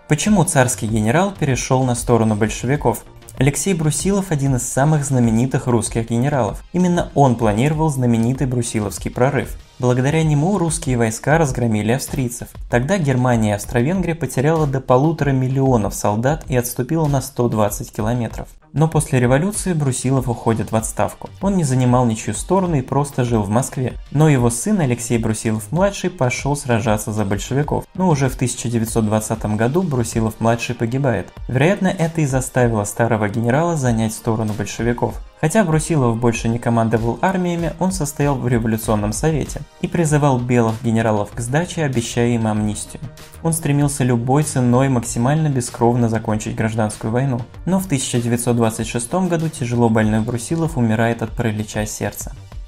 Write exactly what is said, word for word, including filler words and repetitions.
Почему царский генерал перешел на сторону большевиков? Алексей Брусилов – один из самых знаменитых русских генералов. Именно он планировал знаменитый Брусиловский прорыв. Благодаря нему русские войска разгромили австрийцев. Тогда Германия и Австро-Венгрия потеряла до полутора миллионов солдат и отступила на сто двадцать километров. Но после революции Брусилов уходит в отставку. Он не занимал ничью сторону и просто жил в Москве. Но его сын Алексей Брусилов-младший пошел сражаться за большевиков. Но уже в тысяча девятьсот двадцатом году Брусилов-младший погибает. Вероятно, это и заставило старого генерала занять сторону большевиков. Хотя Брусилов больше не командовал армиями, он состоял в революционном совете и призывал белых генералов к сдаче, обещая им амнистию. Он стремился любой ценой максимально бескровно закончить гражданскую войну. Но в тысяча девятьсот двадцать шестом году тяжело больной Брусилов умирает от паралича сердца.